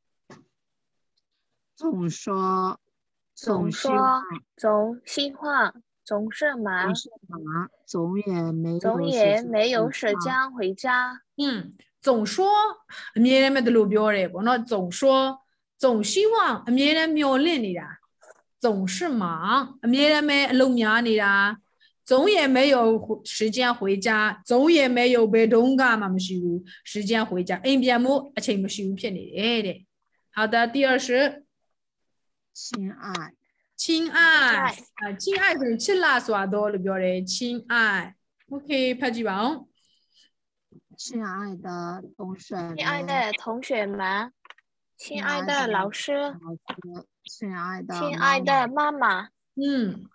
总说总希望说总希望总是忙总是忙，总也没总有也时没有时间间回家。 嗯，总说年们的路标嘞，我那总说总希望年人苗练你啦，总是忙年人们路苗你啦，总也没有时间回家，总也没有被动干嘛么时候时间回家，N B M 而且么时候骗你的。好的，第二是亲爱亲爱啊，亲爱是亲啦耍多路标嘞，亲爱 ，OK，拍几包？ 亲爱的同学们， 亲爱的同学们，亲爱的老师， 老师，亲爱的亲爱的妈妈， 嗯，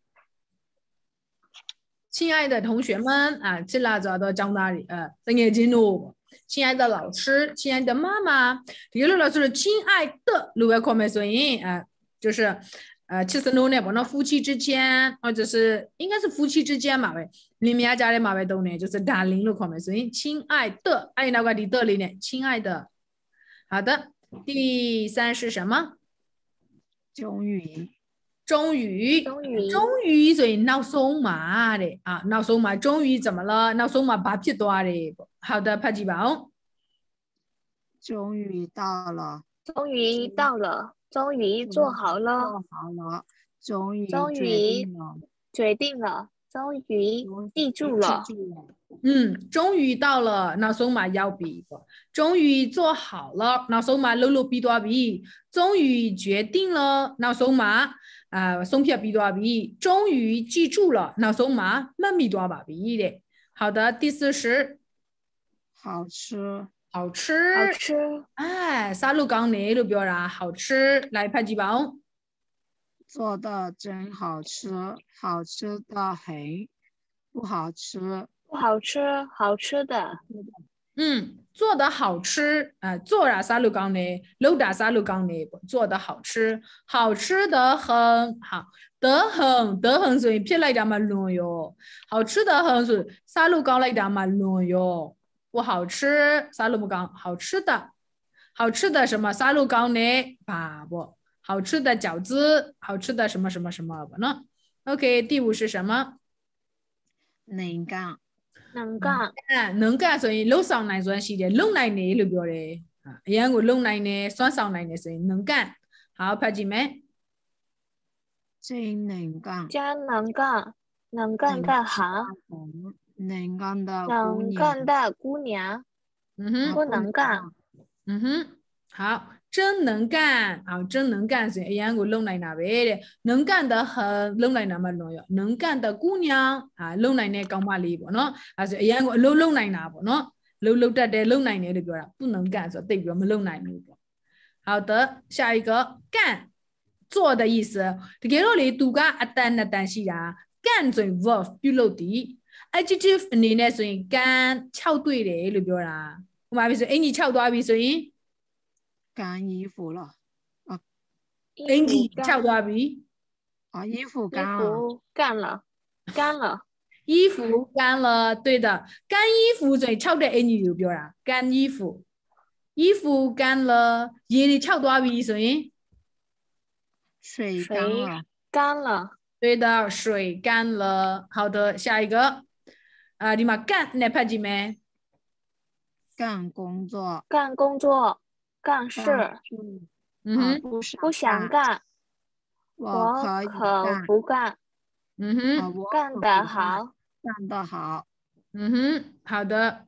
亲爱的同学们啊，这啦找到长大的呃，等眼睛喽。亲爱的老师，亲爱的妈妈，第二老师是亲爱的，如果考没声音啊，就是呃，其实侬呢，不能夫妻之间，或者是应该是夫妻之间嘛呗，里面家的嘛呗都呢，就是 darling 了考没声音，亲爱的，哎，那个的的里呢，亲爱的。好的，第三是什么？ 终于终于， 终于终于所以闹松嘛的啊，闹松嘛，终于怎么了？闹松嘛，把屁多的。好的，拍几包？ 终于到了， 终于到了，终于做好了， 做好了，终于终决于定了， 决定了，终于记住了， 记住了， 嗯，终于到了，闹松嘛要比，终于做好了，闹松嘛露露比多比，终于决定了，闹松嘛啊松片比多比，终于记住了，闹松嘛慢比多把比的。好的，第四是好吃， 好吃， 好吃， 哎，沙鹿港内都表达好吃，来拍几包？ 做的真好吃，好吃的很，不好吃， 不好吃，好吃的， 嗯，做的好吃，啊、呃，做啦沙鹿港内，楼打沙鹿港内，做的好吃，好吃的很，好，得很，得很所以偏来点嘛乱哟，好吃的很是沙鹿港来点嘛乱哟，不好吃，沙鹿港好吃的，好吃的什么沙鹿港内，吧不。好吃的饺子，好吃的什么什么什么呢 ？OK， 第五是什么？ 能干， 能干， 干能干，所以楼上来算系的，弄来呢就表嘞啊，一样个弄来呢，算上来呢，所以能干。好，拍几枚？ 真能干， 真能干，能干的好， 能干的姑能娘， 干的姑娘， 嗯哼， 不能干， 嗯哼，好。真能干啊！真能干是一样个弄来那边的，能干的很，弄来那么重要。能干的姑娘啊，弄来那干嘛哩不喏？还是一样个弄弄来那不喏？弄弄的的弄来那的表达不能干，说代表没弄来那个。好的，下一个干做的意思，这个罗里度假一单的单是呀，干做 verb 比落地 adjective 你呢所以干翘对的里表达，我们比如说哎你翘多少比所以。 干衣服了，啊， 哎，你翘多少比？ 啊，衣服干衣了， 服干了，干了， 衣服干了，对的，干衣服最翘的哎，你就表达干衣服，衣服干了，眼里翘多少比所以？ 水干了， 干了， 对的，水干了。好的，下一个，啊，你嘛干哪拍几没？ 干工作， 干工作，干事， 嗯哼， 不不想干， 我可以干， 不干， 嗯哼， 干得好， 干得好， 嗯哼，好的。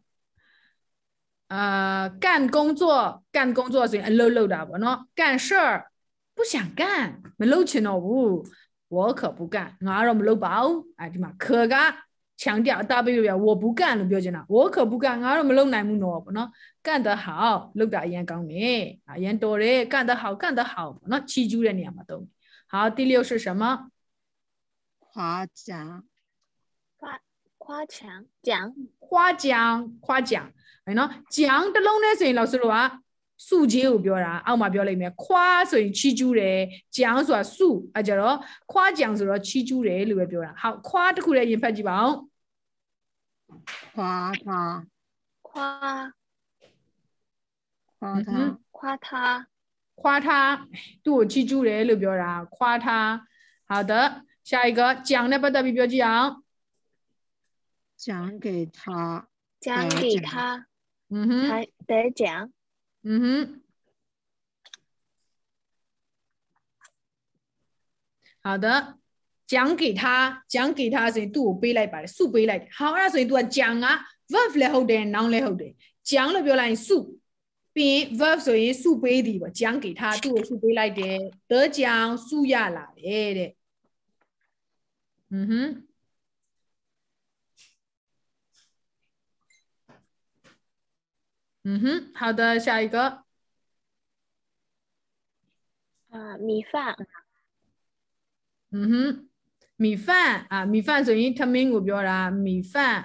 呃，干工作，干工作是漏漏的不喏，干事儿不想干，没漏钱哦不，我可不干，俺让没漏包，哎的嘛，可干，强调 W 表我不干了，表姐呢，我可不干，俺让没漏乃木喏不喏，干得好，漏大烟讲没，啊烟多嘞，干得好，干得好，那记住了你嘛都，好，第六是什么？ 夸奖， 夸奖奖夸奖夸奖係နော်獎တစ်လုံးနဲ့ဆိုရင်老師တို့ကစု節ကိုပြောတာအောက်မှာပြောလိုက်မယ်夸ဆိုရင်ချီးကျူးတယ်獎ဆိုတာစုအဲကြတော့夸獎ဆိုတော့ချီးကျူးတယ်လို့ပဲပြောတာ好夸တစ်ခုလည်းရင်ဖတ်ကြည့်ပါအောင်夸他夸夸他夸他夸他သူ့ကိုချီးကျူးတယ်လို့ပြောတာ夸他好的下一个獎နဲ့ပတ်သက်ပြီးပြောကြည့်အောင်奖给他奖给他嗯哼才得奖嗯哼好的獎給他獎給他ဆိုရင်သူ့ကိုပေးလိုက်ပါတယ်စုပေးလိုက်好အဲ့ဒါဆိုရင် तू က獎က verb လည်းဟုတ်တယ် noun လည်းဟုတ်တယ်獎လို့ပြောလိုက်ရင်စုပြီးရင် verb ဆိုရင်စုပေးသည်ပေါ့獎給他သူ့ကိုစုပေးလိုက်တယ်得獎စုရလာတယ်တဲ့嗯哼嗯哼好的下一个啊米飯嗯哼米飯啊米飯ဆိုရင်ထမင်းကိုပြောတာ米飯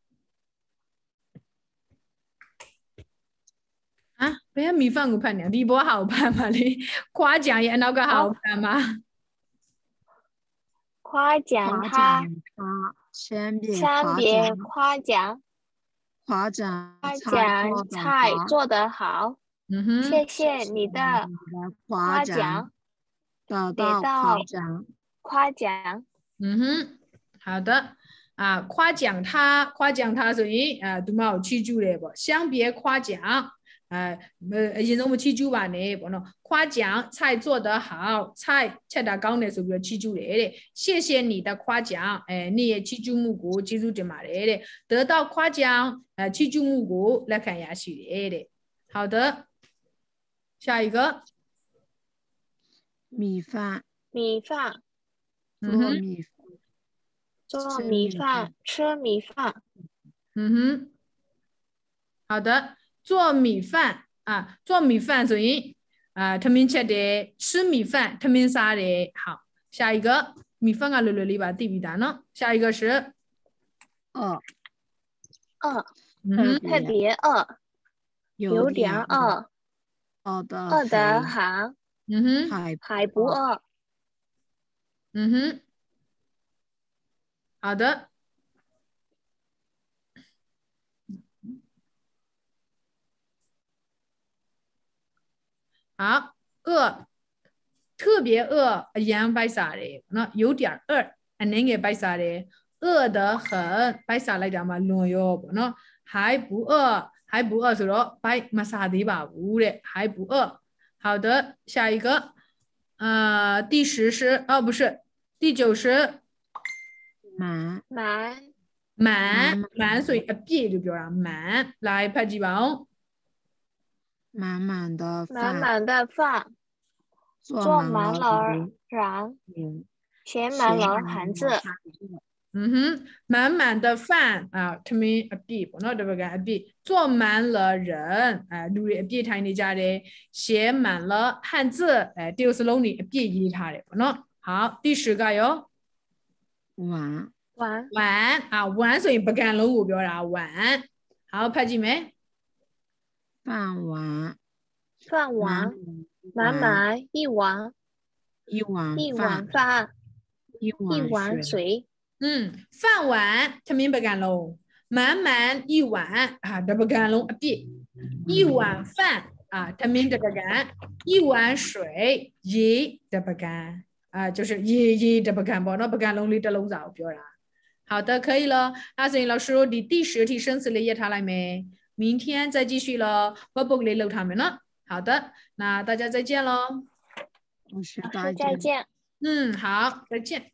啊ဘယ်က米飯ကိုဖတ်နေဒီဘောဟာကိုဖတ်ပါလေ夸獎ရဲ့အနောက်ကဟာကိုဖတ်မှာ夸獎夸他奖他先别先别夸獎夸奖夸菜獎菜做得好嗯哼謝謝你的夸誇獎得得到夸到奖夸獎嗯哼好的啊夸獎他夸獎他ဆိုရင်啊ဒီမှာကိုချီးကျူးတယ်ပေါ့相別夸獎啊အရင်ဆုံးမချီးကျူးပါနဲ့ပေါ့နော်夸獎菜做得好菜ချက်တာကောင်းတယ်ဆိုပြီးတော့ချီးကျူးတယ်တဲ့謝謝你的夸獎အဲနေ့ရဲ့ချီးကျူးမှုကိုကျေးဇူးတင်ပါတယ်တဲ့得到夸獎အဲချီးကျူးမှုကိုလက်ခံရရှိတယ်တဲ့好的下一个米饭米飯做嗯哼米饭做米飯吃米飯嗯哼好的做米飯啊做米飯所以啊ထမင်းချက်တယ်吃米飯ထမင်းစားတယ်好下一个米飯ကလွယ်လွယ်လေးပါသိပြီးသားเนาะ下一个是饿餓嗯特別餓有點餓饿的餓得很嗯哼还還不餓嗯哼好的好餓特別餓အရန်ပိုက်စားတယ်เนาะ有點餓အနည်းငယ်ပိုက်စားတယ်餓得很ပိုက်စားလိုက်တာမှလွန်ရောပေါ့เนาะ還不餓還不餓ဆိုတော့ပိုက်မစားသေးပါဘူးတဲ့還不餓好的下一個呃第十是哦不是第九是滿滿滿滿所以အပြည့်လို့ပြောတာ滿來ဖတ်ကြည့်ပါအောင်滿滿的飯滿滿的飯坐滿了人寫滿了漢字嗯哼滿滿的飯啊ထမင်းအပြည့်ပေါ့နော်တပတ်ကအပြည့်坐滿了人အဲလူတွေအပြည့်ထိုင်နေကြတယ်寫滿了漢字အဲတရုတ်စလုံးတွေအပြည့်ရေးထားတယ်ပေါ့နော်好第十個ရော碗碗碗啊碗ဆိုရင်ပကံလုံးကိုပြောတာ碗好ဖတ်ကြည့်မယ်飯碗飯碗滿滿一碗一碗一碗飯飯一一碗碗水水嗯飯碗ထမင်းပကံလုံး滿滿一碗啊တပကံလုံးအပြည့်一碗飯啊ထမင်းတပကံ一碗水ရေတပကံ啊就是ရေရေတပကံပေါ့နော်ပကံလုံးလေးတစ်လုံးစာကိုပြောတာ好的可以了那所以老師ဒီ第十題生詞လေးရေးထားလိုက်မယ်明天再繼續了workbookလေးလုပ်ထားမယ်နော်好的那大家再見咯老師老師再見嗯好再見